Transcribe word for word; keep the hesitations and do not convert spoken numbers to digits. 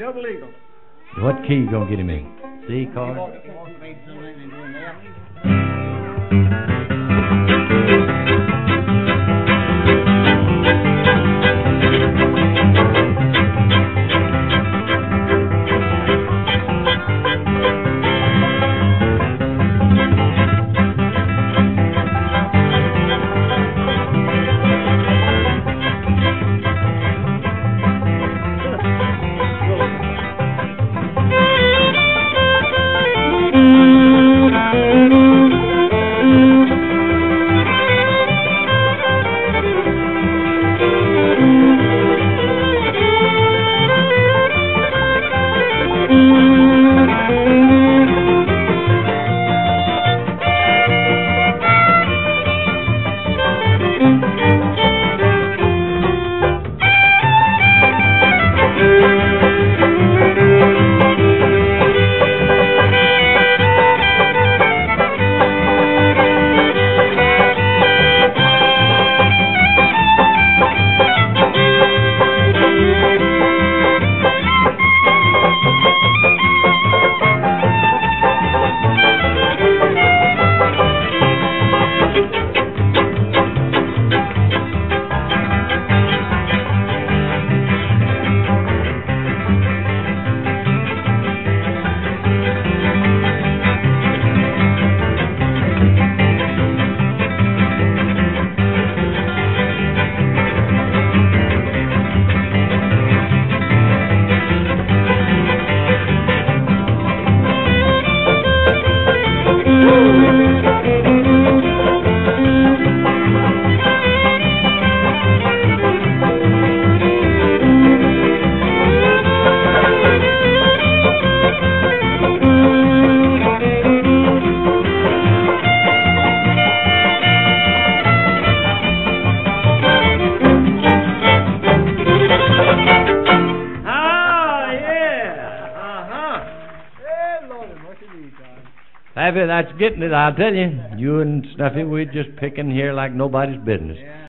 double eagle. What key you gonna get him in? C chord? Pappy, that's getting it, I'll tell you. You and Snuffy, we're just picking here like nobody's business. Yeah.